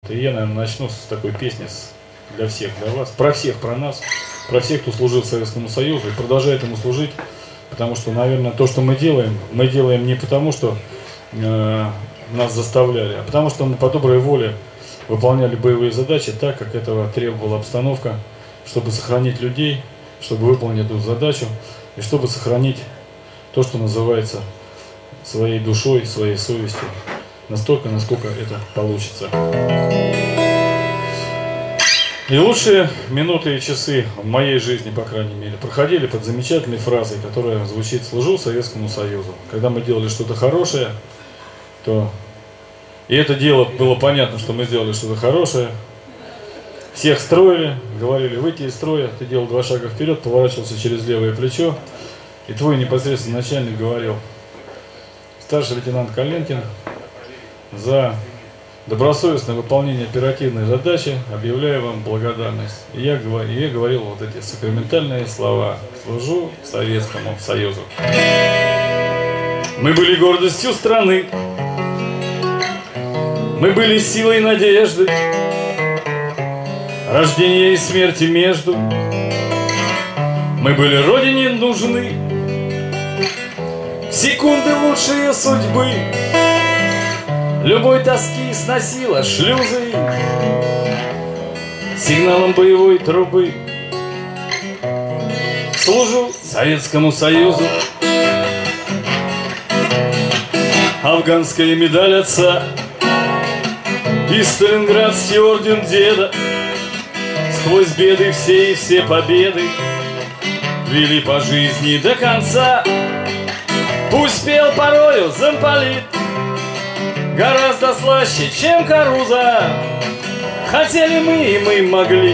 И я, наверное, начну с такой песни для всех, для вас, про всех, про нас, про всех, кто служил Советскому Союзу и продолжает ему служить, потому что, наверное, то, что мы делаем не потому, что нас заставляли, а потому что мы по доброй воле выполняли боевые задачи так, как этого требовала обстановка, чтобы сохранить людей, чтобы выполнить эту задачу и чтобы сохранить то, что называется своей душой, своей совестью, настолько, насколько это получится. И лучшие минуты и часы в моей жизни, по крайней мере, проходили под замечательной фразой, которая звучит: «Служу Советскому Союзу». Когда мы делали что-то хорошее, то... И это дело было понятно, что мы сделали что-то хорошее. Всех строили, говорили: выйти из строя, ты делал 2 шага вперед, поворачивался через левое плечо, и твой непосредственный начальник говорил: старший лейтенант Коленкин, за добросовестное выполнение оперативной задачи объявляю вам благодарность. И я говорил вот эти сакраментальные слова: служу Советскому Союзу. Мы были гордостью страны, мы были силой надежды, рождения и смерти между. Мы были Родине нужны, секунды лучшие судьбы, любой тоски сносила шлюзы сигналом боевой трубы. Служу Советскому Союзу. Афганская медаль отца и Сталинградский орден деда, сквозь беды все и все победы вели по жизни до конца. Пусть пел порою замполит гораздо слаще, чем Каруза. Хотели мы, и мы могли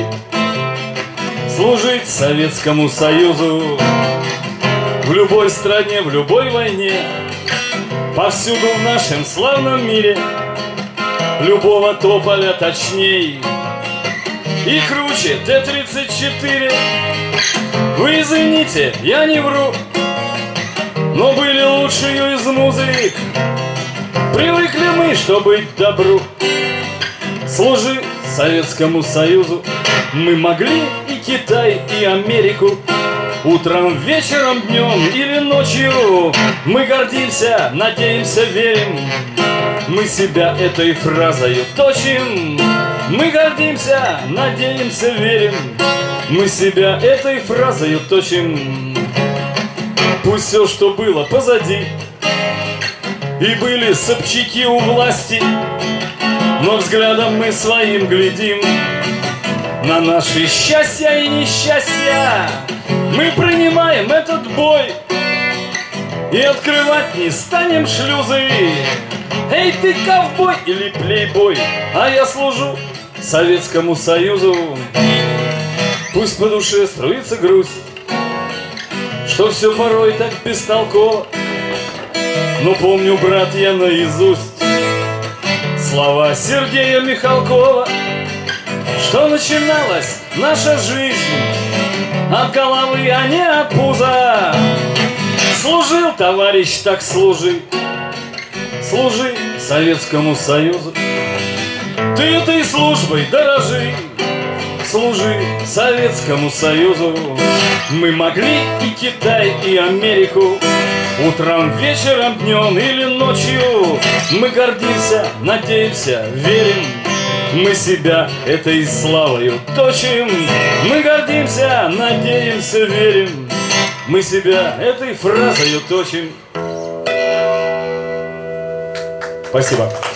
служить Советскому Союзу. В любой стране, в любой войне, повсюду в нашем славном мире, любого тополя точней и круче Т-34. Вы извините, я не вру, но были лучшие из музык. Привыкли мы, что быть добру. Служи Советскому Союзу. Мы могли и Китай, и Америку. Утром, вечером, днем или ночью мы гордимся, надеемся, верим. Мы себя этой фразою точим. Мы гордимся, надеемся, верим. Мы себя этой фразою точим. Пусть все, что было позади, и были Собчаки у власти, но взглядом мы своим глядим на наши счастья и несчастья. Мы принимаем этот бой и открывать не станем шлюзы. Эй, ты ковбой или плейбой, а я служу Советскому Союзу. Пусть по душе струится грусть, что все порой так бестолково, но помню, брат, я наизусть слова Сергея Михалкова, что начиналась наша жизнь от головы, а не от пуза. Служил, товарищ, так служи, служи Советскому Союзу. Ты этой службой дорожи, служи Советскому Союзу. Мы могли и Китай, и Америку. Утром, вечером, днем или ночью мы гордимся, надеемся, верим. Мы себя этой славою точим. Мы гордимся, надеемся, верим. Мы себя этой фразою точим. Спасибо.